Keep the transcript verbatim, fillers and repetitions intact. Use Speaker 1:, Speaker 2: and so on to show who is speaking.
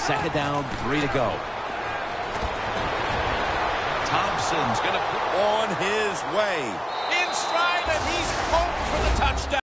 Speaker 1: Second down, three to go.
Speaker 2: Thompson's going to put on his way. In stride, and he's home for the touchdown.